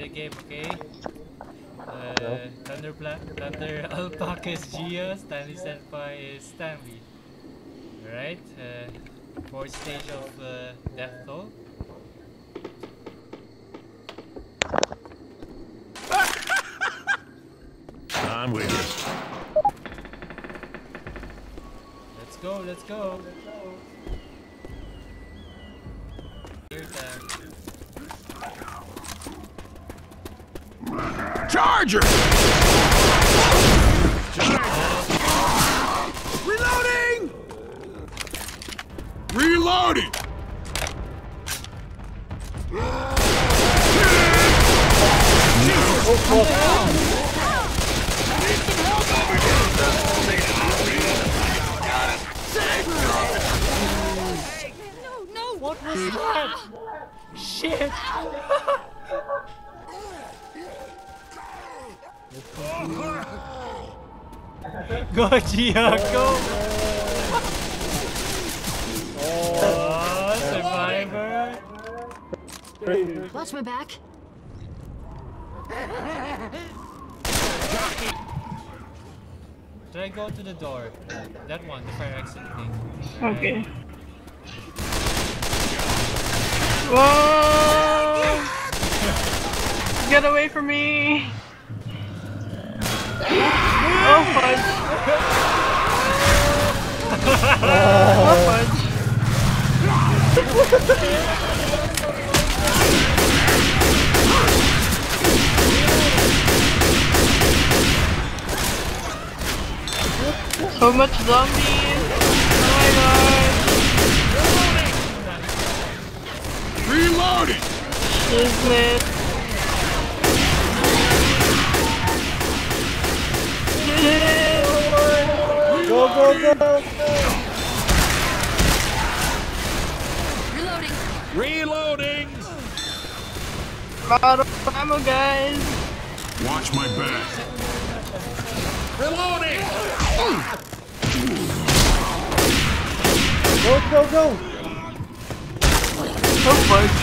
game, okay? Thunder Alpaca is Gia, Stanley Senpai is Stanley. Alright, fourth stage of Death Toll. I'm with you. Let's go, let's go. Here time. Charger! Reloading! Reloading! No, what was that? Shit! Go, Gia, go! Oh, survivor! Watch my back. Try go to the door. That one, the fire exit thing. Okay. Whoa! Get away from me! Oh fudge! Oh fudge! So much zombies! Oh my god! Reloading! Shiznit! Go, go, go! Reloading. Reloading! Out of ammo, guys! Watch my back. Reloading! Go, go, go! So fudge!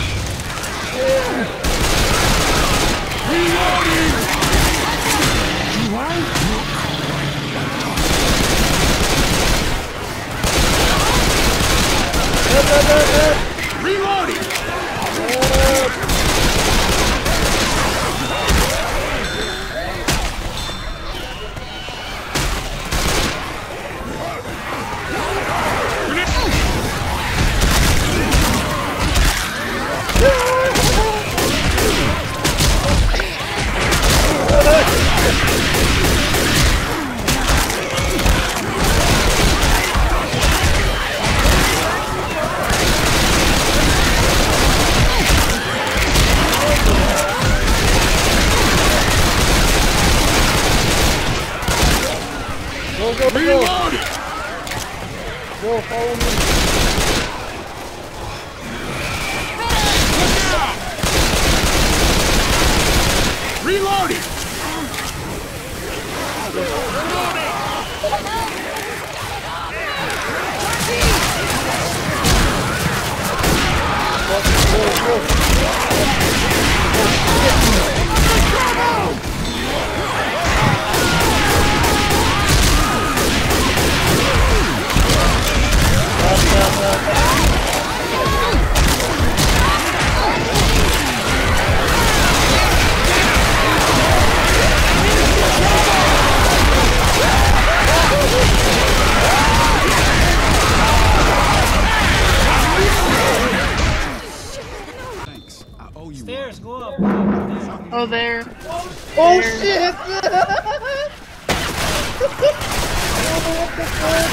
Reloading! Reloading! Go, go, go! Reloading! Go, follow me! Reloading! Thanks. I owe you. Stairs, go up. Oh, there. Oh There. shit! What the fuck?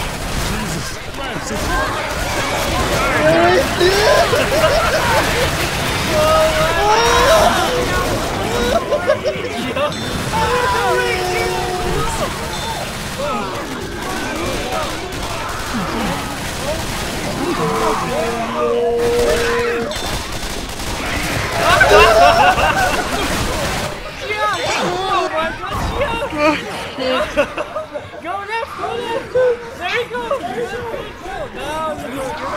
Go left, go left! There you go! Down,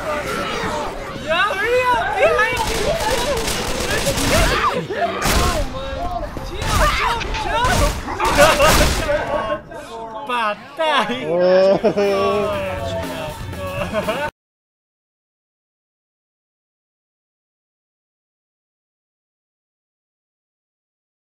yeah, hurry up! Behind you! Patay! Oh. Oh, nako.